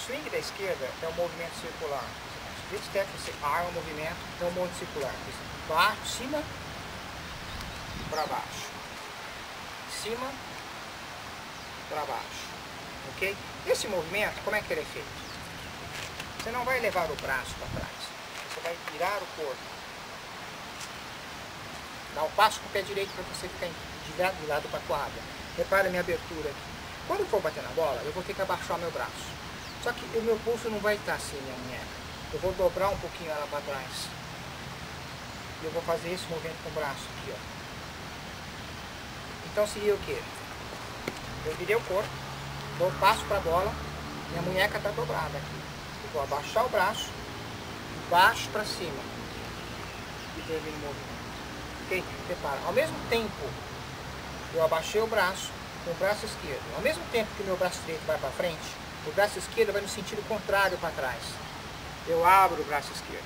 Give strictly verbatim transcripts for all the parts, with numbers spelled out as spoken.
swing da esquerda é um movimento circular. Split step, você arma o movimento, é um movimento circular. Baixo, cima, para baixo. Cima, para baixo. Ok? Esse movimento, como é que ele é feito? Você não vai levar o braço para trás. Você vai virar o corpo. Dá um passo com o pé direito para você ficar de lado para a quadra. Repara a minha abertura aqui. Quando eu for bater na bola, eu vou ter que abaixar meu braço. Só que o meu pulso não vai estar assim, minha munheca. Eu vou dobrar um pouquinho ela para trás. E eu vou fazer esse movimento com o braço aqui, ó. Então seria o quê? Eu virei o corpo, dou passo para a bola, minha munheca está dobrada aqui. Eu vou abaixar o braço, de baixo para cima. E termino o movimento. Ok? Repara, ao mesmo tempo eu abaixei o braço com o braço esquerdo. Ao mesmo tempo que o meu braço direito vai para frente, o braço esquerdo vai no sentido contrário para trás. Eu abro o braço esquerdo.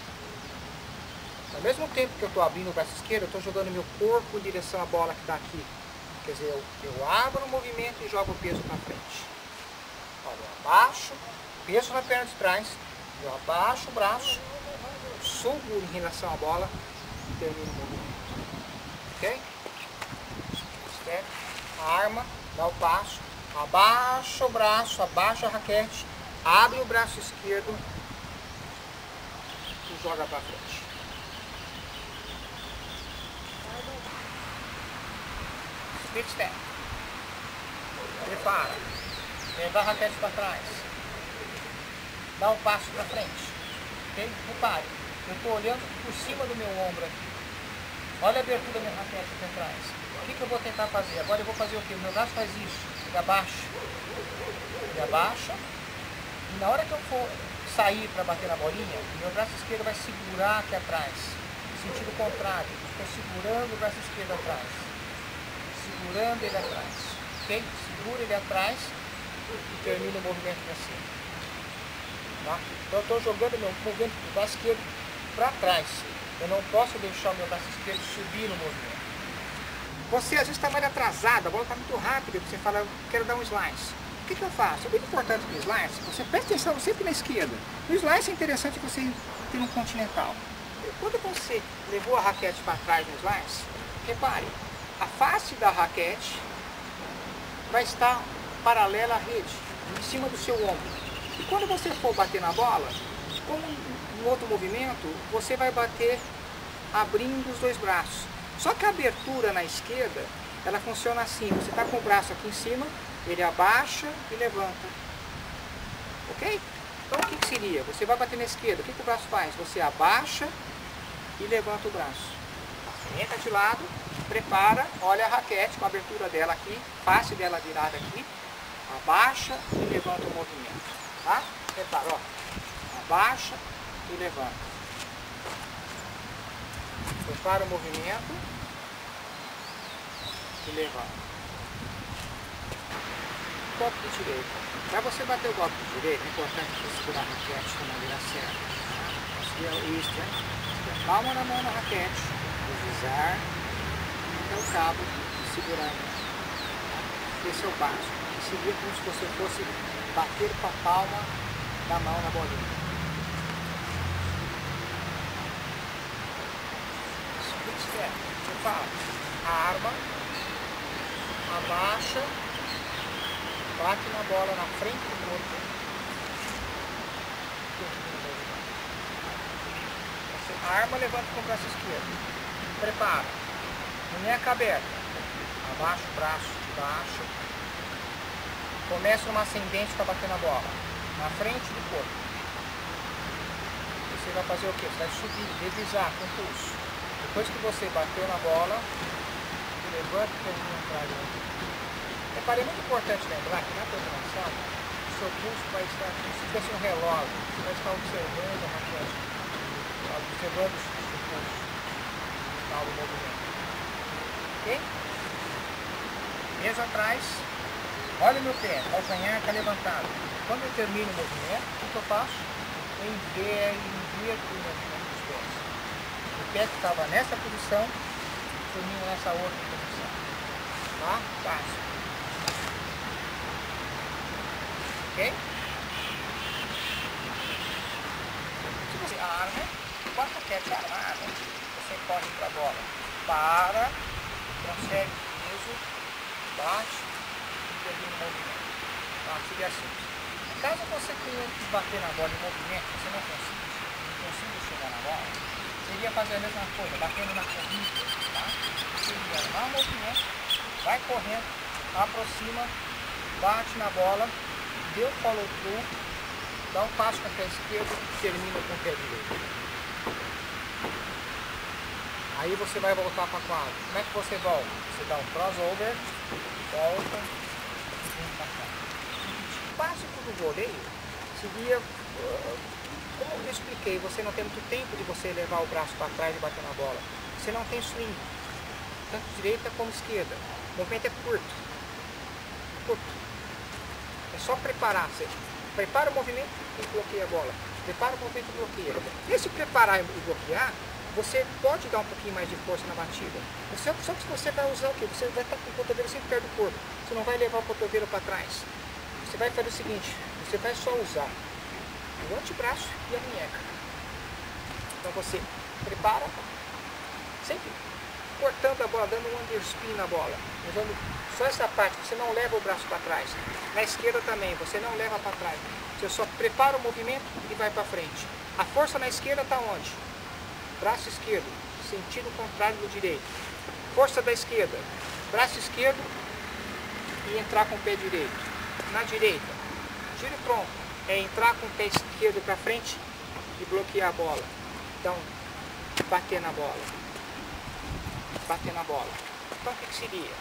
Ao mesmo tempo que eu estou abrindo o braço esquerdo, eu estou jogando meu corpo em direção à bola que está aqui. Quer dizer, eu, eu abro o movimento e jogo o peso para frente. Olha, eu abaixo, peso na perna de trás, eu abaixo o braço, subo em relação à bola e termino o movimento. Ok? Step, arma, dá o passo, abaixa o braço, abaixa a raquete, abre o braço esquerdo e joga para frente. Split step. Prepara. Leva a raquete para trás. Dá um passo para frente. Ok? Repare. Eu estou olhando por cima do meu ombro aqui. Olha a abertura da minha raquete aqui atrás. O que, que eu vou tentar fazer? Agora eu vou fazer o quê? O meu braço faz isso. Ele abaixa. Ele abaixa. E na hora que eu for sair para bater na bolinha, o meu braço esquerdo vai segurar aqui atrás. No sentido contrário. Estou segurando o braço esquerdo atrás. Segurando ele atrás. Ok? Segura ele atrás e termina o movimento para cima. Tá? Então eu estou jogando meu movimento do braço esquerdo para trás. Eu não posso deixar o meu braço esquerdo subir no movimento. Você às vezes está mais atrasado, a bola está muito rápida, você fala, eu quero dar um slice. O que, que eu faço? É muito importante no slice, você presta atenção sempre na esquerda. No slice é interessante você ter um continental. Quando você levou a raquete para trás no slice, repare, a face da raquete vai estar paralela à rede, em cima do seu ombro. E quando você for bater na bola, como no outro movimento, você vai bater abrindo os dois braços. Só que a abertura na esquerda, ela funciona assim. Você está com o braço aqui em cima, ele abaixa e levanta. Ok? Então o que, que seria? Você vai bater na esquerda, o que, que o braço faz? Você abaixa e levanta o braço. Entra de lado, prepara, olha a raquete com a abertura dela aqui, face dela virada aqui, abaixa e levanta o movimento. Tá? Prepara, ó. Abaixa e levanta. Prepara o movimento e levanta. Golpe de direita. Para você bater o golpe de direita, é importante você segurar a raquete de maneira certa. Isso, né? Palma na mão na raquete, deslizar até o cabo e segurar. Esse é o básico. E seguir como se você fosse bater com a palma da mão na bolinha. Você fala, arma, abaixa, bate na bola na frente do corpo. Você arma, levanta com o braço esquerdo. Prepara. Munheca aberta. Abaixa o braço de baixo. Começa uma ascendente para bater na bola. Na frente do corpo. Você vai fazer o quê? Você vai subir, deslizar com o pulso. Depois que você bateu na bola, você levanta e termina atrás. Repare, é muito importante lembrar que na terminação, o seu pulso vai estar como se fosse um relógio. Você vai estar observando a raquete, observando o seu pulso, o final do movimento. Ok? Mesa atrás, olha o meu pé, o calcanhar está levantado. Quando eu termino o movimento, o que eu faço? Eu inverto o movimento dos pés. O pé que estava nessa posição, termina nessa outra posição. Tá? Fácil. Ok? né? Com a raquete armada, você corre para a bola. Para, transfere peso, bate e termina o movimento. Tá? Seria assim. Caso você tenha que bater na bola em movimento, você não consiga, não consiga chegar na bola, seria fazer a mesma coisa, batendo na corrida. Tá? Seria armar o movimento, vai correndo, aproxima, bate na bola, deu follow through, dá um passo com o pé esquerdo e termina com o pé direito. Aí você vai voltar para a quadra. Como é que você volta? Você dá um crossover, volta e vem para cá. O básico do voleio seria, como eu expliquei, você não tem muito tempo de você levar o braço para trás e bater na bola. Você não tem swing, tanto direita como esquerda. O movimento é curto. Curto. É só preparar. Você prepara o movimento e bloqueia a bola. Prepara o movimento e bloqueia. Nesse preparar e bloquear, você pode dar um pouquinho mais de força na batida. Você, só que você vai usar o quê? Você vai estar com o cotovelo sempre perto do corpo. Você não vai levar o cotovelo para trás. Você vai fazer o seguinte, você vai só usar o antebraço e a minheca. Então você prepara, sempre cortando a bola, dando um underspin na bola. Usando só essa parte, você não leva o braço para trás. Na esquerda também, você não leva para trás. Você só prepara o movimento e vai para frente. A força na esquerda está onde? Braço esquerdo, sentido contrário do direito. Força da esquerda, braço esquerdo e entrar com o pé direito. Na direita, giro o tronco, é entrar com o pé esquerdo para frente e bloquear a bola. Então, bater na bola. Bater na bola. Então, o que, que seria?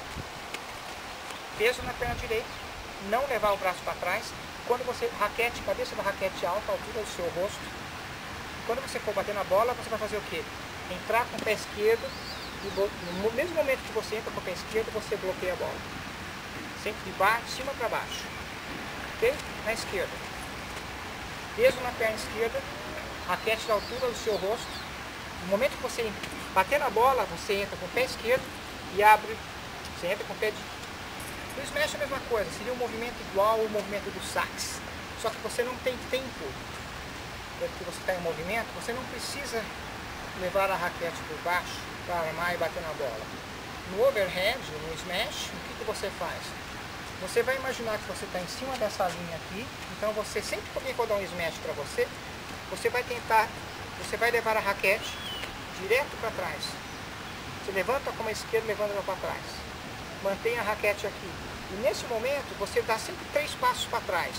Peso na perna direita, não levar o braço para trás. Quando você, raquete, cabeça da raquete alta, altura do seu rosto. Quando você for bater na bola, você vai fazer o quê? Entrar com o pé esquerdo e no mesmo momento que você entra com o pé esquerdo, você bloqueia a bola. Sempre de baixo, de cima para baixo. Ok? Na esquerda. Peso na perna esquerda, raquete da altura do seu rosto. No momento que você bater na bola, você entra com o pé esquerdo e abre. Você entra com o pé de... O smash é a mesma coisa, seria um movimento igual ao movimento do sax. Só que você não tem tempo. Que você está em movimento, você não precisa levar a raquete por baixo para armar e bater na bola. No overhead, no smash, o que, que você faz? Você vai imaginar que você está em cima dessa linha aqui, então você, sempre que alguém for dar um smash para você, você vai tentar, você vai levar a raquete direto para trás. Você levanta com a esquerda, levanta ela para trás. Mantém a raquete aqui. E nesse momento, você dá sempre três passos para trás.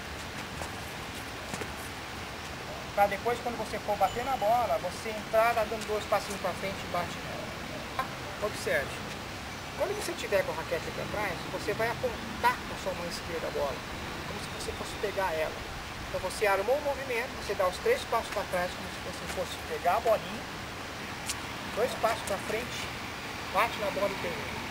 Para depois, quando você for bater na bola, você entrar dando dois passinhos para frente e bate nela. Observe. Quando você estiver com a raquete para trás, você vai apontar com a sua mão esquerda a bola, como se você fosse pegar ela. Então você armou o movimento, você dá os três passos para trás, como se você fosse pegar a bolinha, dois passos para frente, bate na bola e termina.